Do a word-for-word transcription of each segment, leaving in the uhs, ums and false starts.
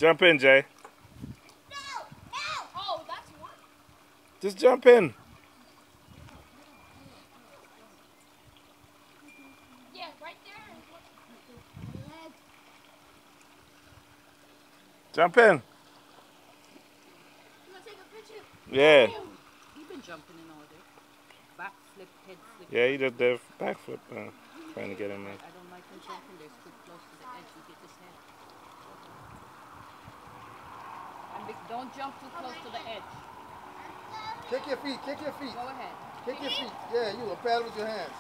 Jump in, Jay. No! No! Oh, that's one. Just jump in. Yeah, right there. Jump in. You want to take a picture? Yeah. You've been jumping in all day. Back flip, head flip. Yeah, he did the back flip. Uh, trying to get in there. I don't like him jumping. They're too close to the edge. You get his head. And be, don't jump too close to the edge. Kick your feet, kick your feet. Go ahead. Kick your feet. Yeah, you will paddle with your hands.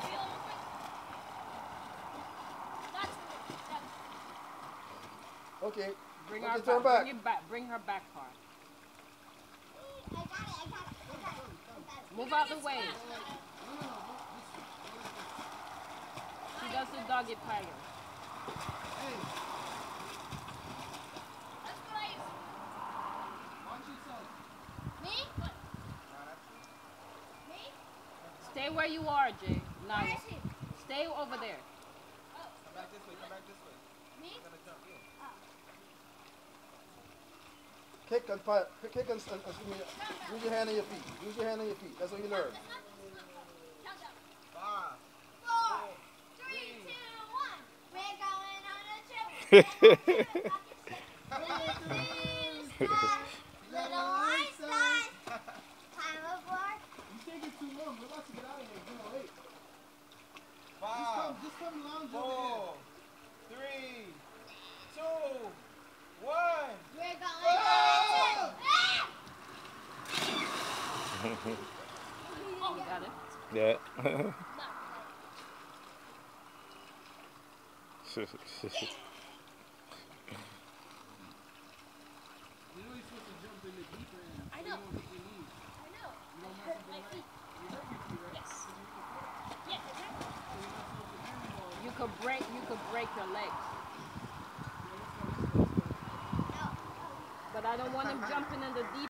Okay. Bring okay, her turn back. back. Bring it back. Bring her back hard. I got it, I got it, I got it. I got it. Move out the way. She does the doggy tiger. That's what I used to do. Me? What? Me? Stay where you are, Jay. Where Nice. is he? Stay over there. Come back this way, come back this way. Me? I'm gonna jump in. Kick and pat, kick and, and, and use your hand on your feet. Use your hand on your feet. That's what you learn. Countdown. Five. Four, three, two, one. We're going on a trip. Little Einstein. Time aboard. You taking too long. We're about to get out of here. We're late. Five. Just come lounge Four. Three. Two. One. We're going on a trip. You got it? Yeah. I know. I know. I hurt my feet. Yes. Yes, exactly. You could break. You could break your legs. No. But I don't want him jumping in the deep